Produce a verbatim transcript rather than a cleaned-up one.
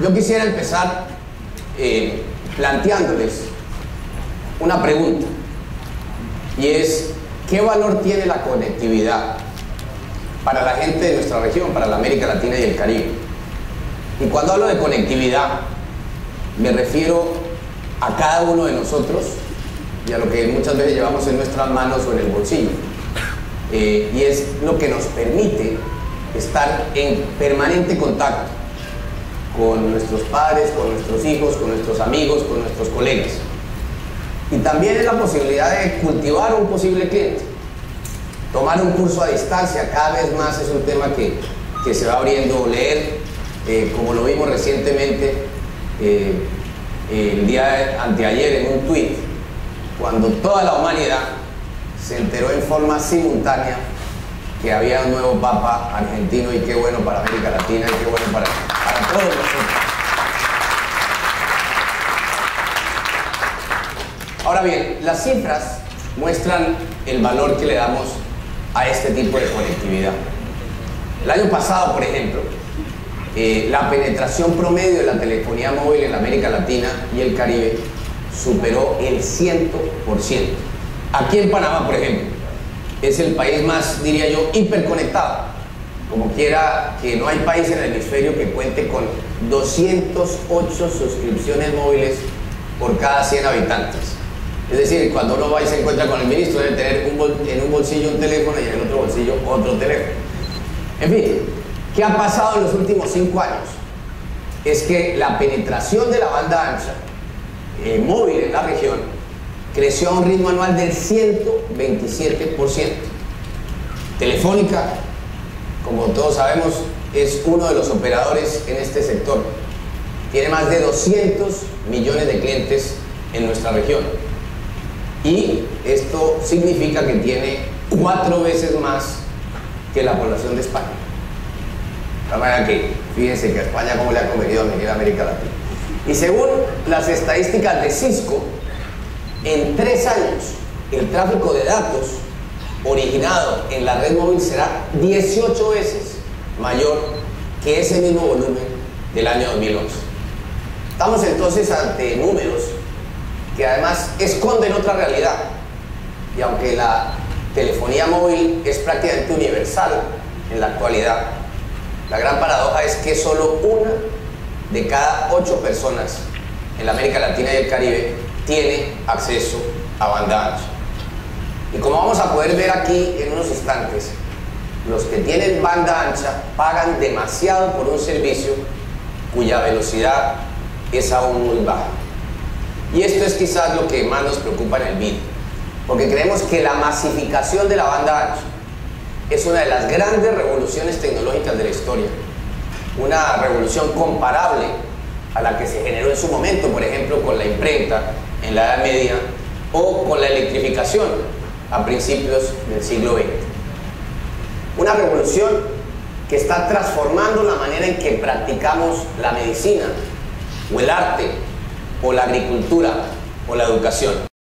Yo quisiera empezar eh, planteándoles una pregunta, y es: ¿qué valor tiene la conectividad para la gente de nuestra región, para la América Latina y el Caribe? Y cuando hablo de conectividad, me refiero a cada uno de nosotros y a lo que muchas veces llevamos en nuestras manos o en el bolsillo. Eh, y es lo que nos permite estar en permanente contacto con nuestros padres, con nuestros hijos, con nuestros amigos, con nuestros colegas. Y también es la posibilidad de cultivar un posible cliente. Tomar un curso a distancia cada vez más es un tema que, que se va abriendo. Leer, eh, como lo vimos recientemente, eh, el día de, anteayer en un tuit, cuando toda la humanidad se enteró en forma simultánea que había un nuevo Papa argentino, y qué bueno para América Latina y qué bueno para, para todos nosotros. Ahora bien, las cifras muestran el valor que le damos a este tipo de conectividad. El año pasado, por ejemplo, eh, la penetración promedio de la telefonía móvil en América Latina y el Caribe superó el cien por ciento. Aquí en Panamá, por ejemplo, es el país más, diría yo, hiperconectado. Como quiera, que no hay país en el hemisferio que cuente con doscientas ocho suscripciones móviles por cada cien habitantes. Es decir, cuando uno va y se encuentra con el ministro, debe tener un bol en un bolsillo un teléfono y en el otro bolsillo otro teléfono. En fin, ¿qué ha pasado en los últimos cinco años? Es que la penetración de la banda ancha eh, móvil en la región creció a un ritmo anual del ciento veintisiete por ciento. Telefónica, como todos sabemos, es uno de los operadores en este sector. Tiene más de doscientos millones de clientes en nuestra región. Y esto significa que tiene cuatro veces más que la población de España. De manera que, fíjense que a España cómo le ha convenido venir a América Latina. Y según las estadísticas de Cisco, en tres años el tráfico de datos originado en la red móvil será dieciocho veces mayor que ese mismo volumen del año dos mil once. Estamos entonces ante números que además esconden otra realidad. Y aunque la telefonía móvil es prácticamente universal en la actualidad, la gran paradoja es que solo una de cada ocho personas en la América Latina y el Caribe tiene acceso a banda ancha. Y como vamos a poder ver aquí en unos instantes, los que tienen banda ancha pagan demasiado por un servicio cuya velocidad es aún muy baja. Y esto es quizás lo que más nos preocupa en el B I D, porque creemos que la masificación de la banda ancha es una de las grandes revoluciones tecnológicas de la historia, una revolución comparable a la que se generó en su momento, por ejemplo, con la imprenta en la Edad Media o con la electrificación a principios del siglo veinte. Una revolución que está transformando la manera en que practicamos la medicina, o el arte, o la agricultura, o la educación.